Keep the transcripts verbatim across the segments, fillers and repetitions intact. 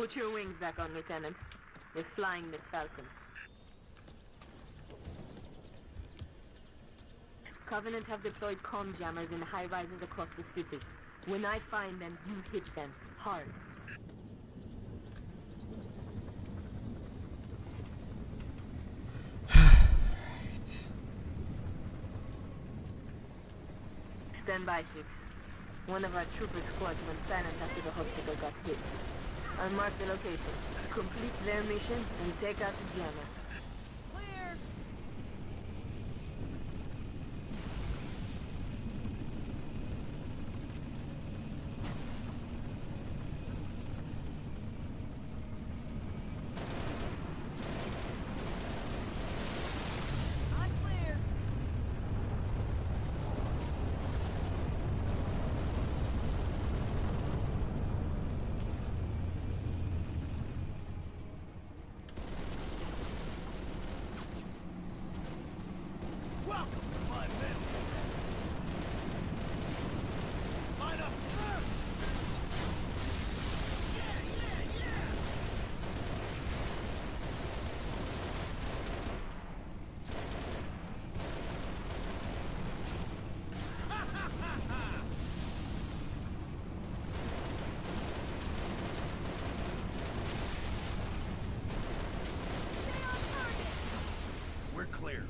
Put your wings back on, Lieutenant. We're flying Miss Falcon. Covenant have deployed comm jammers in high-rises across the city. When I find them, you hit them. Hard. Stand by, Six. One of our trooper squads went silent after the hospital got hit. I'll mark the location. Complete their mission and take out the jammer. Clear! I'm clear! Welcome to my mill. Line up. Stay on target. We're clear.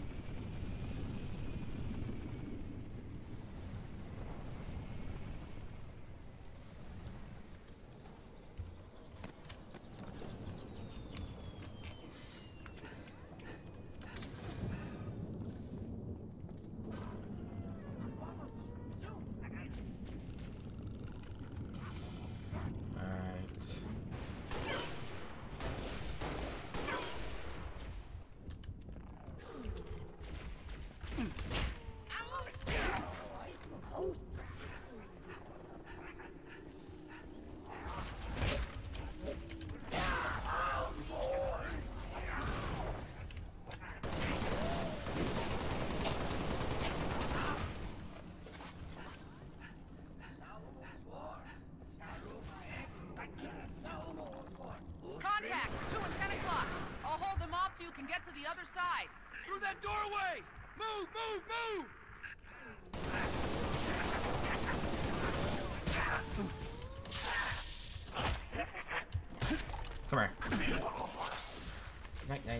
Contact! two and ten o'clock. I'll hold them off so you can get to the other side. Through that doorway! Move, move, move! Come here. Night, night.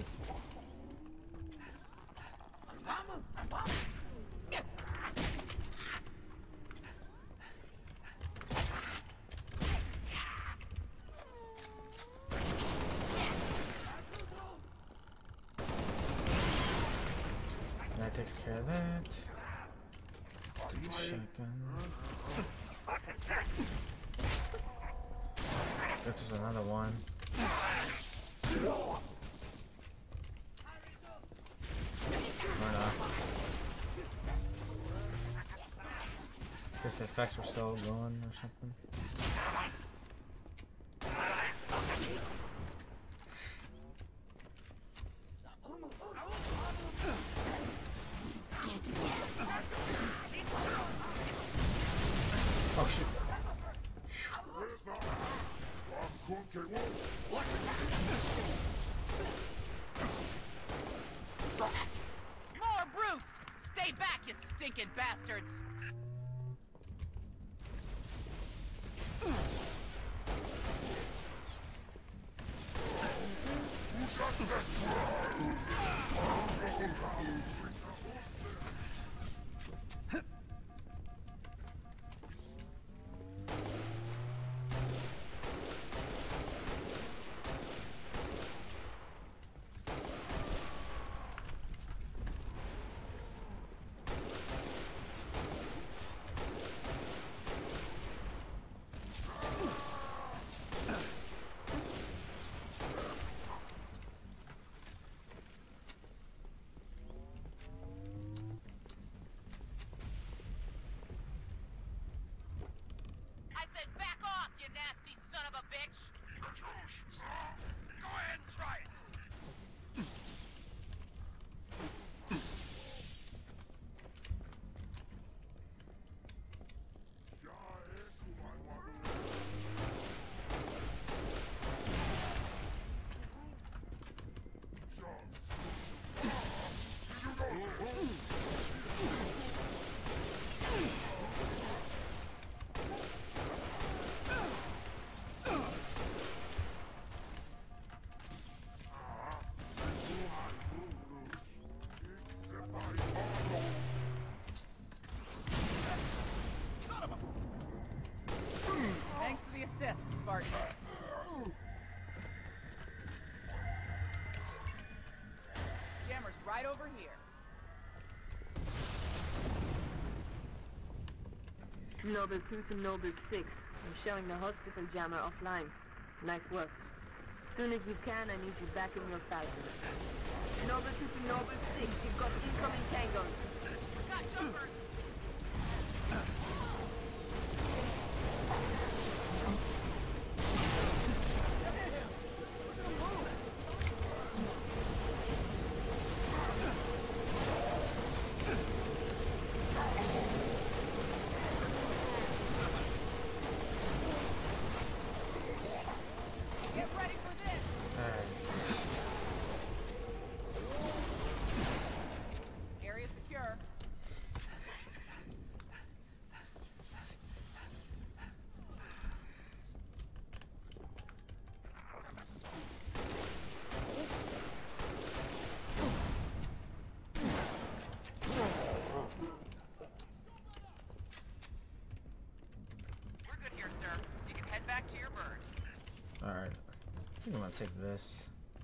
That takes care of that. Take the shotgun. This was another one. Or not. Guess the effects were still going or something. Oh shit. More brutes! Stay back, you stinking bastards! I said back off, you nasty son of a bitch! Go ahead and try it! right over here. Noble two to Noble six. I'm showing the hospital jammer offline. Nice work. Soon as you can, I need you back in your Falcon. Noble two to Noble six. You've got incoming tangos. Got jumpers. Get ready for this. Area secure. We're good here, sir. You can head back to your bird. Alright. I think I'm gonna take this.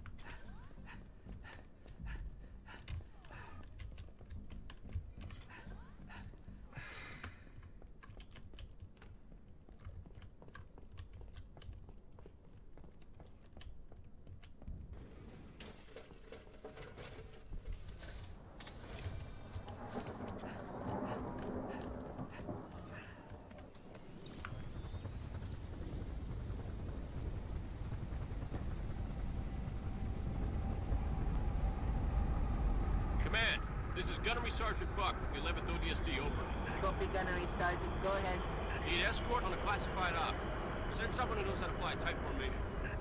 Command, this is Gunnery Sergeant Buck with the eleventh O D S T, over. Copy, Gunnery Sergeant. Go ahead. Need escort on a classified op. Send someone who knows how to fly tight formation.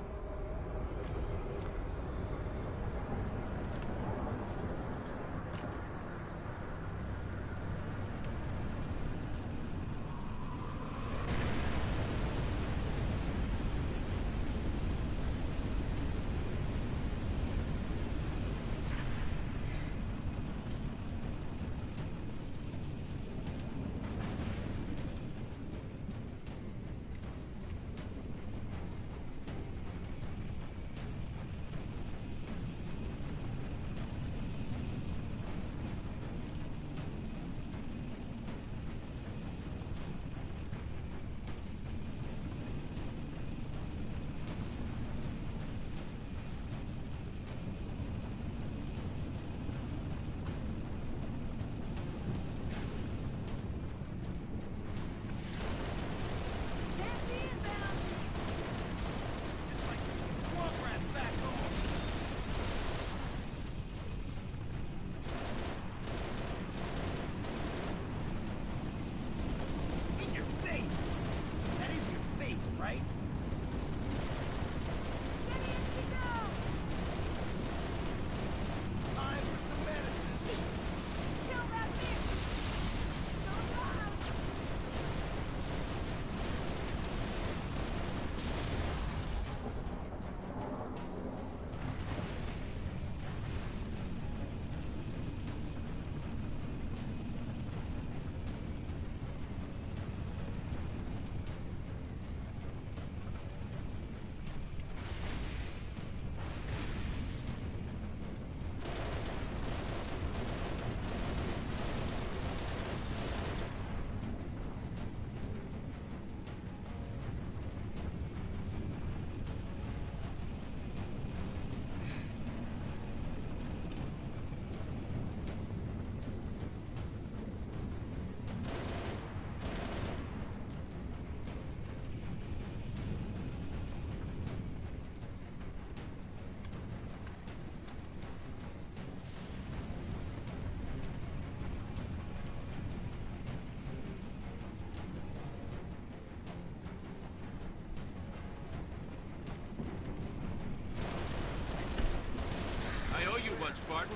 One, Spartan.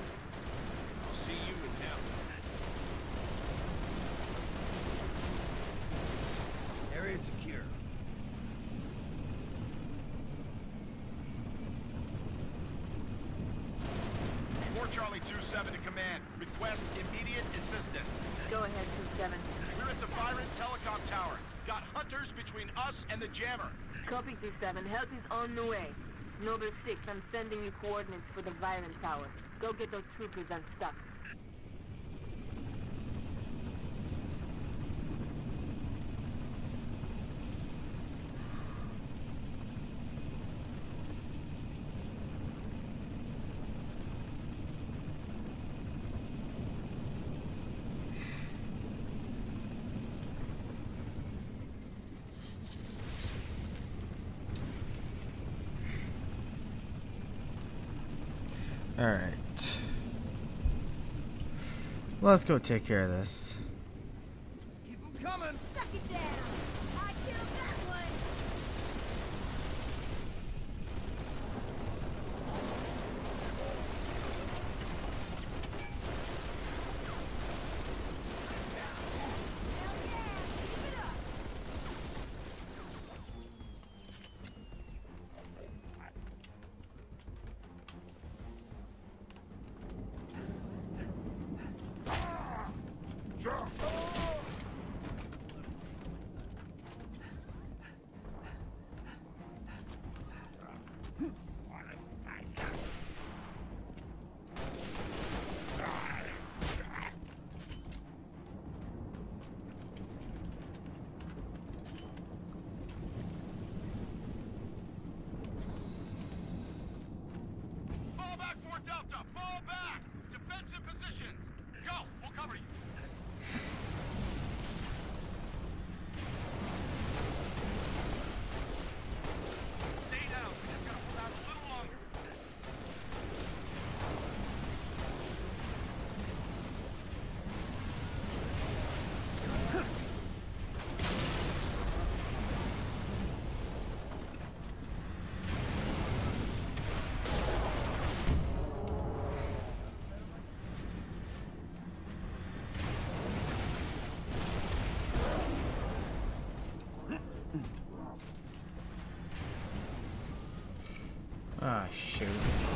I'll see you in hell. Area secure. four Charlie two seven to command. Request immediate assistance. Go ahead, two seven. We're at the Byron Telecom Tower. Got hunters between us and the jammer. Copy, two seven. Help is on the way. Noble six, I'm sending you coordinates for the Viren Tower. Go get those troopers unstuck. All right. Let's go take care of this. Keep them coming. Suck it down. I killed that one. Hell yeah, keep it up. Fall back, Fort Delta! Fall back! Defensive positions! Go! We'll cover you! Stay down. We just gotta hold out a little longer. Ah, shoot.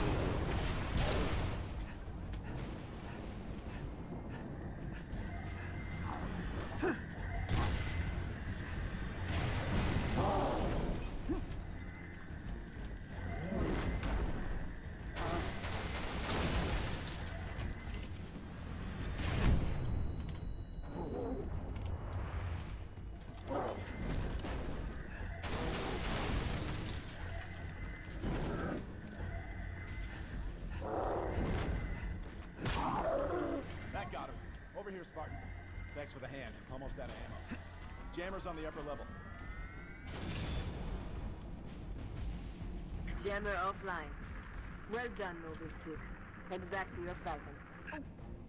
That got him. Over here, Spartan. Thanks for the hand. Almost out of ammo. Jammer's on the upper level. Jammer offline. Well done, Noble six. Head back to your Falcon.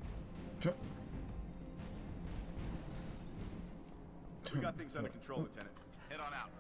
We got things under control, Lieutenant. Head on out.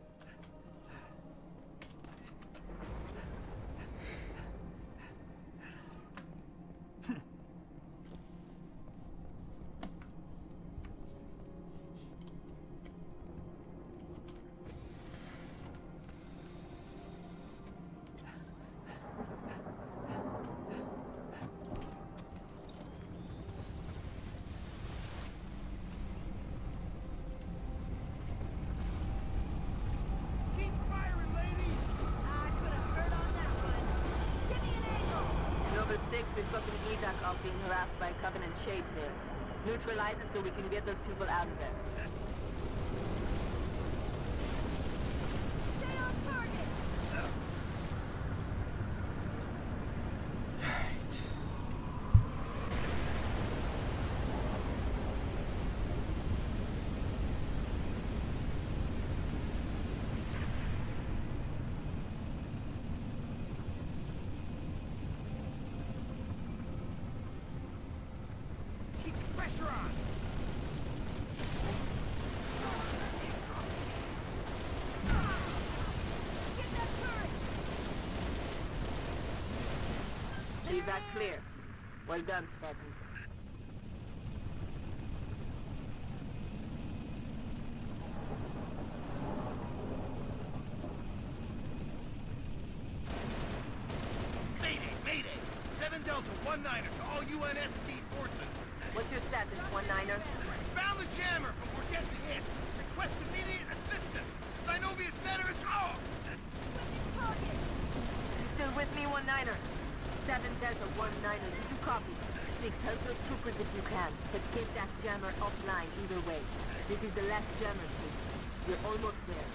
Keep firing, ladies. I could have heard on that one. Give me an angle. Noble six, we're fucking E D O C off being harassed by Covenant shade tails. Neutralize it so we can get those people out of there. Stay on target. Keep the pressure on. Get that turret. Evac clear. Well done, Spartan. Mayday, mayday. Seven Delta, one Niner to all U N S C forces. What's your status, one niner? Found the jammer, but we're getting hit. Request immediate assistance. Synovia Center is off. Switching target. one niner. seven Delta one niner, did you copy? six, help those troopers if you can, but get that jammer offline either way. This is the last jammer, six. You're almost there.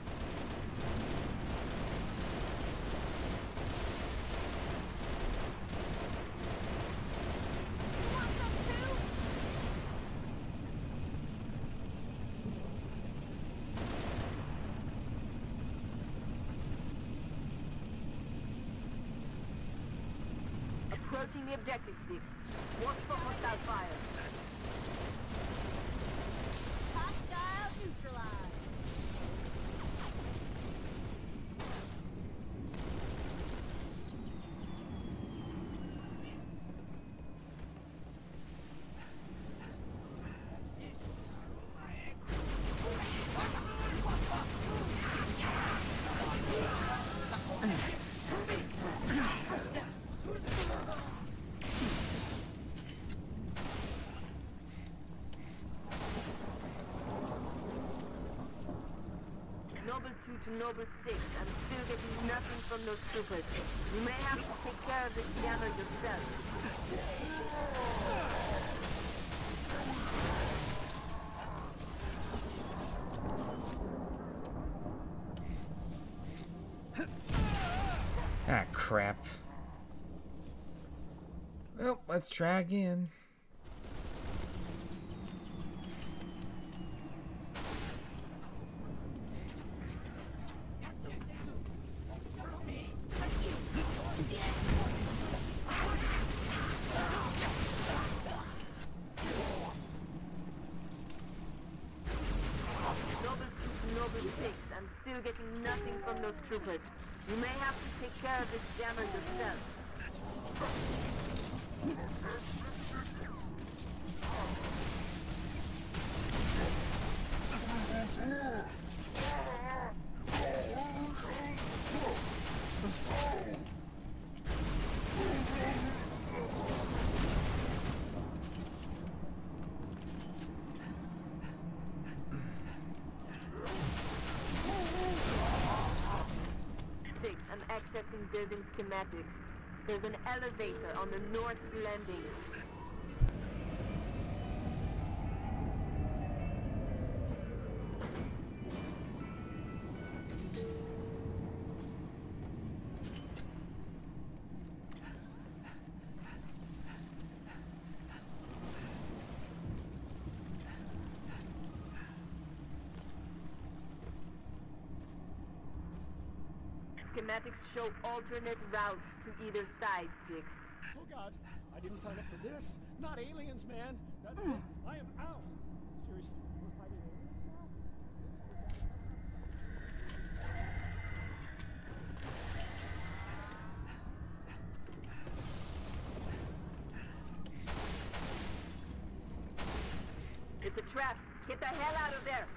Approaching the objective, six. Watch for hostile fire. Hostile neutralized. Noble two to Noble six. I'm still getting nothing from those troopers. You may have to take care of this jammer yourself. Ah, crap. Well, let's try again. I'm still getting nothing from those troopers. You may have to take care of this jammer yourself. I'm accessing building schematics. There's an elevator on the north landing. Schematics show alternate routes to either side, six. Oh God, I didn't sign up for this. Not aliens, man. That's, I am out. Seriously, we're fighting aliens now? It's a trap. Get the hell out of there.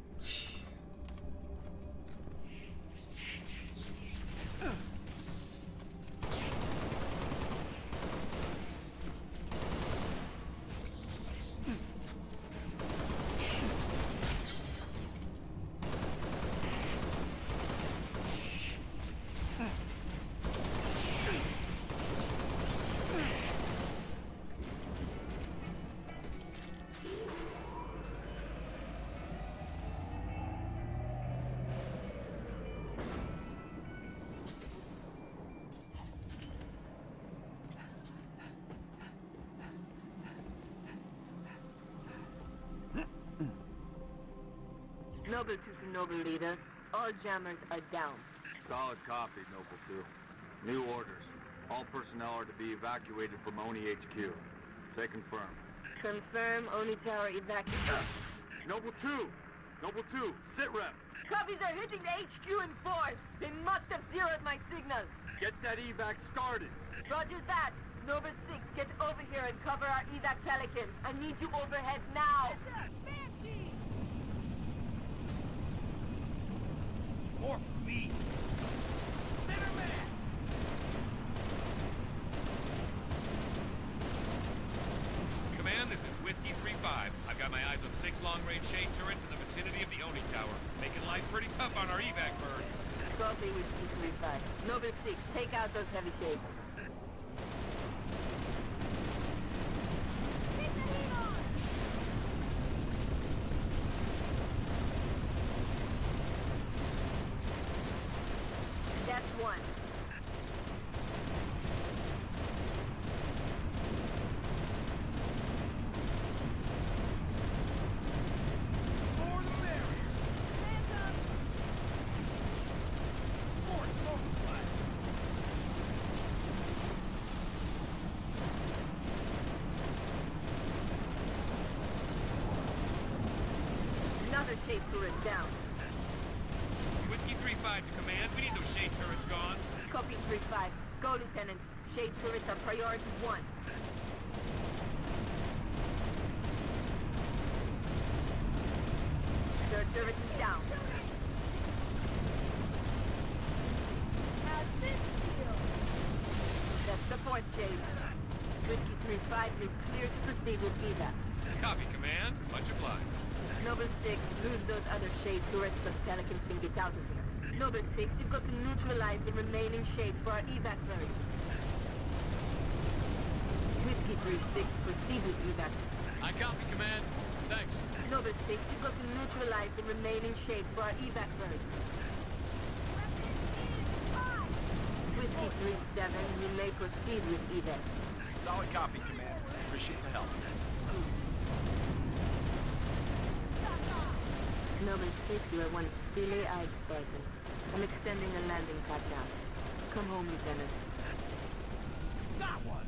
Noble two to Noble leader. All jammers are down. Solid copy, Noble two. New orders. All personnel are to be evacuated from Oni H Q. Say confirm. Confirm Oni Tower evacuation. Noble two! Noble two, sit rep! Copies are hitting the H Q in force! They must have zeroed my signal! Get that evac started! Roger that! Noble six, get over here and cover our evac Pelicans. I need you overhead now! It's a Banshees! More for me. Command, this is Whiskey three five. I've got my eyes on six long-range shade turrets in the vicinity of the Oni Tower, making life pretty tough on our evac birds. Copy with T three five. Noble six, take out those heavy shades. Keep the heat on! That's one. More the merrier. Hands up! Force multiply. Another shade turret down. Whiskey three five to command. We need those shade turrets gone. Copy three five. Go, Lieutenant. Shade turrets are priority one. Third turret is down. How's this feel? That's the fourth shade. Whiskey three five, you're clear to proceed with evac. Copy, command. Much obliged. Noble six, lose those other shade turrets so the Pelicans can get out of here. Noble six, you've got to neutralize the remaining shades for our evac variant. Whiskey three six, proceed with evac. I copy, command. Thanks. Noble six, you've got to neutralize the remaining shades for our evac variant. Whiskey three seven, you may proceed with evac. Solid copy, Command. Appreciate the help. Noble six, you are one steely-eyed Spartan. I'm extending the landing pad now. Come home, Lieutenant. Got one.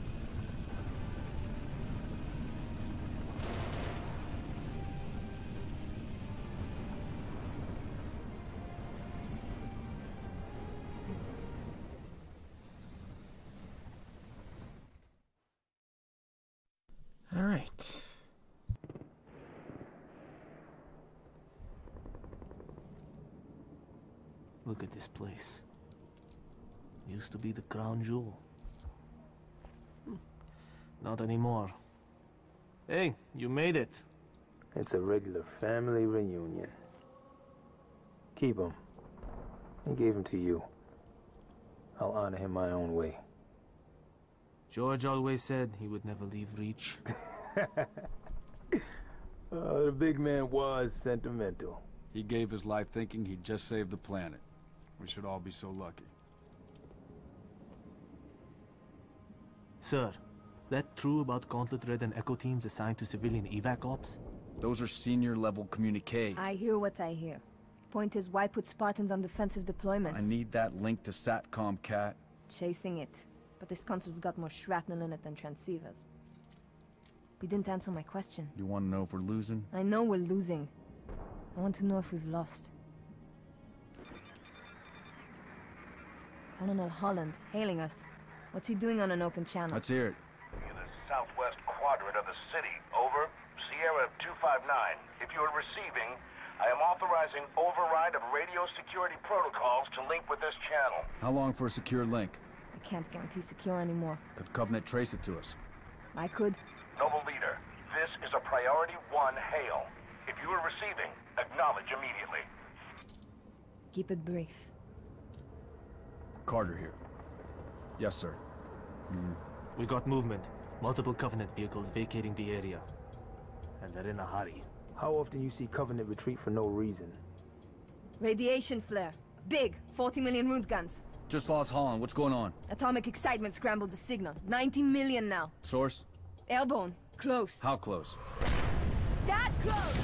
All right. Look at this place. Used to be the crown jewel. Hmm. Not anymore. Hey, you made it. It's a regular family reunion. Keep him. He gave him to you. I'll honor him my own way. George always said he would never leave Reach. Oh, the big man was sentimental. He gave his life thinking he'd just save the planet. We should all be so lucky. Sir, that true about Gauntlet Red and Echo teams assigned to civilian evac ops? Those are senior level communiques. I hear what I hear. Point is, why put Spartans on defensive deployments? I need that link to SATCOM, Cat. Chasing it. But this console's got more shrapnel in it than transceivers. You didn't answer my question. You want to know if we're losing? I know we're losing. I want to know if we've lost. Colonel Holland, hailing us. What's he doing on an open channel? Let's hear it. In the southwest quadrant of the city. Over. Sierra two five nine. If you are receiving, I am authorizing override of radio security protocols to link with this channel. How long for a secure link? I can't guarantee secure anymore. Could Covenant trace it to us? I could. Noble Leader, this is a priority one hail. If you are receiving, acknowledge immediately. Keep it brief. Carter here. Yes, sir. Mm. We got movement. Multiple Covenant vehicles vacating the area. And they're in a hurry. How often you see Covenant retreat for no reason? Radiation flare. Big. forty million root guns. Just lost Holland. What's going on? Atomic excitement scrambled the signal. ninety million now. Source? Airborne. Close. How close? That close!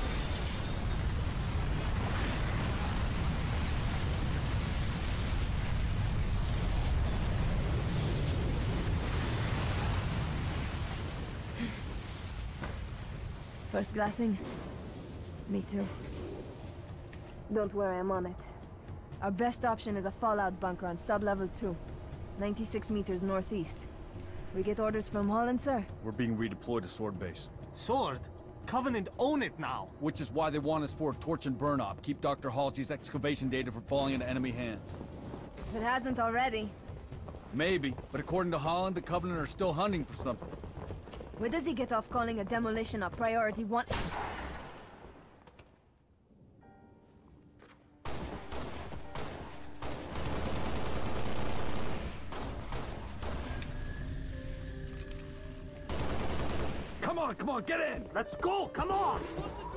First glassing? Me too. Don't worry, I'm on it. Our best option is a fallout bunker on sub-level two. ninety-six meters northeast. We get orders from Holland, sir? We're being redeployed to Sword Base. Sword? Covenant own it now! Which is why they want us for a torch and burn op. Keep Doctor Halsey's excavation data from falling into enemy hands. If it hasn't already. Maybe, but according to Holland, the Covenant are still hunting for something. Where does he get off calling a demolition a priority one? on, come on, get in! Let's go, come on!